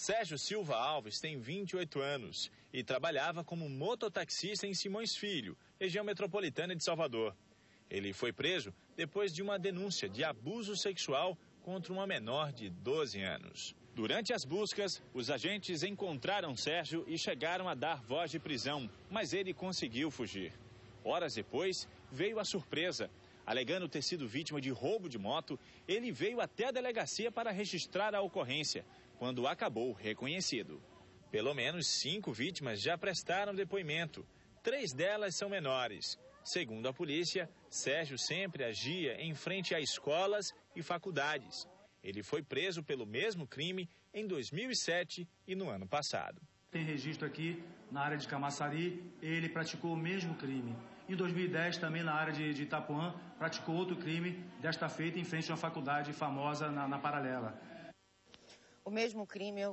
Sérgio Silva Alves tem 28 anos e trabalhava como mototaxista em Simões Filho, região metropolitana de Salvador. Ele foi preso depois de uma denúncia de abuso sexual contra uma menor de 12 anos. Durante as buscas, os agentes encontraram Sérgio e chegaram a dar voz de prisão, mas ele conseguiu fugir. Horas depois, veio a surpresa. Alegando ter sido vítima de roubo de moto, ele veio até a delegacia para registrar a ocorrência, quando acabou reconhecido. Pelo menos 5 vítimas já prestaram depoimento. 3 delas são menores. Segundo a polícia, Sérgio sempre agia em frente a escolas e faculdades. Ele foi preso pelo mesmo crime em 2007 e no ano passado. Tem registro aqui na área de Camaçari, ele praticou o mesmo crime. Em 2010, também na área de Itapuã, praticou outro crime, desta feita em frente a uma faculdade famosa na Paralela. O mesmo crime